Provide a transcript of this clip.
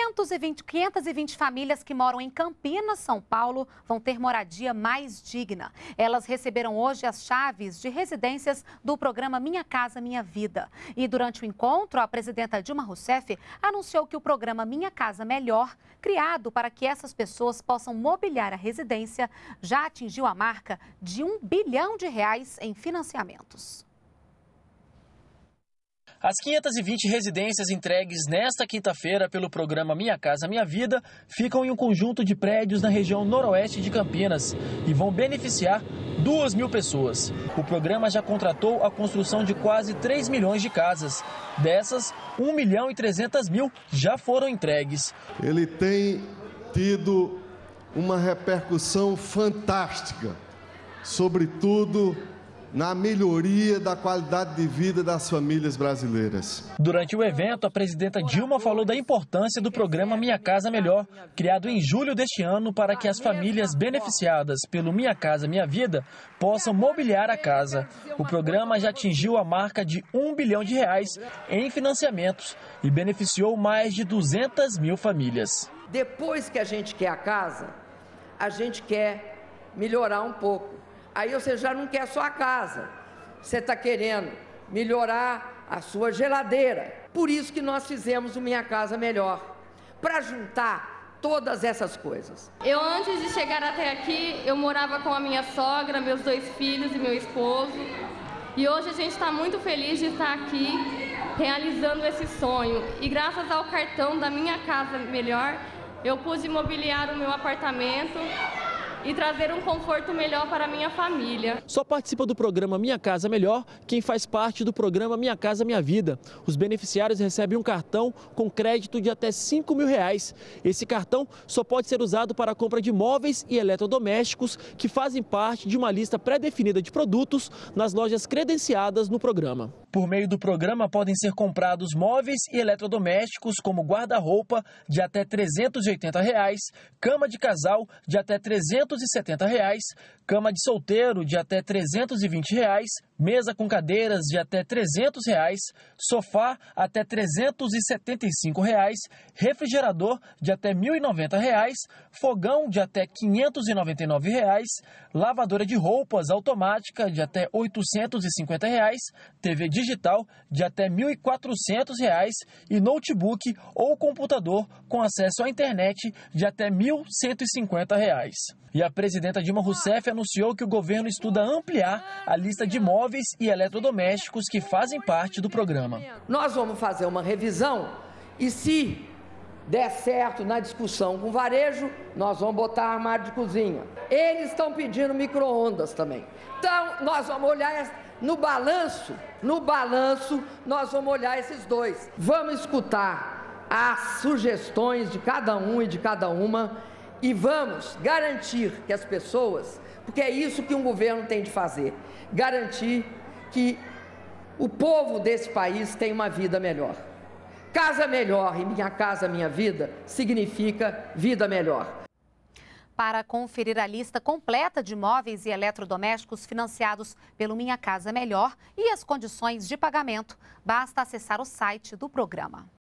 520 famílias que moram em Campinas, São Paulo, vão ter moradia mais digna. Elas receberam hoje as chaves de residências do programa Minha Casa Minha Vida. E durante o encontro, a presidenta Dilma Rousseff anunciou que o programa Minha Casa Melhor, criado para que essas pessoas possam mobiliar a residência, já atingiu a marca de R$ 1 bilhão em financiamentos. As 520 residências entregues nesta quinta-feira pelo programa Minha Casa Minha Vida ficam em um conjunto de prédios na região noroeste de Campinas e vão beneficiar 2.000 pessoas. O programa já contratou a construção de quase 3 milhões de casas. Dessas, 1.300.000 já foram entregues. Ele tem tido uma repercussão fantástica, sobretudo na melhoria da qualidade de vida das famílias brasileiras. Durante o evento, a presidenta Dilma falou da importância do programa Minha Casa Melhor, criado em julho deste ano para que as famílias beneficiadas pelo Minha Casa Minha Vida possam mobiliar a casa. O programa já atingiu a marca de R$ 1 bilhão em financiamentos e beneficiou mais de 200.000 famílias. Depois que a gente quer a casa, a gente quer melhorar um pouco. Aí você já não quer só a casa, você está querendo melhorar a sua geladeira. Por isso que nós fizemos o Minha Casa Melhor, para juntar todas essas coisas. Eu, antes de chegar até aqui, eu morava com a minha sogra, meus 2 filhos e meu esposo. E hoje a gente está muito feliz de estar aqui, realizando esse sonho. E graças ao cartão da Minha Casa Melhor, eu pude mobiliar o meu apartamento e trazer um conforto melhor para a minha família. Só participa do programa Minha Casa Melhor quem faz parte do programa Minha Casa Minha Vida. Os beneficiários recebem um cartão com crédito de até R$ 5.000. Esse cartão só pode ser usado para a compra de móveis e eletrodomésticos que fazem parte de uma lista pré-definida de produtos nas lojas credenciadas no programa. Por meio do programa podem ser comprados móveis e eletrodomésticos como guarda-roupa de até R$ 380, cama de casal de até R$ 370, cama de solteiro de até R$ 320, mesa com cadeiras de até R$ 300, sofá até R$ 375, refrigerador de até R$ 1.090, fogão de até R$ 599, lavadora de roupas automática de até R$ 850, TV digital de até R$ 1.400 e notebook ou computador com acesso à internet de até R$ 1.150. E a presidenta Dilma Rousseff anunciou que o governo estuda ampliar a lista de móveis e eletrodomésticos que fazem parte do programa. Nós vamos fazer uma revisão e, se der certo na discussão com o varejo, nós vamos botar armário de cozinha. Eles estão pedindo micro-ondas também. Então, nós vamos olhar no balanço, nós vamos olhar esses dois. Vamos escutar as sugestões de cada um e de cada uma e vamos garantir que as pessoas, porque é isso que um governo tem de fazer, garantir que o povo desse país tenha uma vida melhor. Casa melhor e Minha Casa Minha Vida significa vida melhor. Para conferir a lista completa de móveis e eletrodomésticos financiados pelo Minha Casa Melhor e as condições de pagamento, basta acessar o site do programa.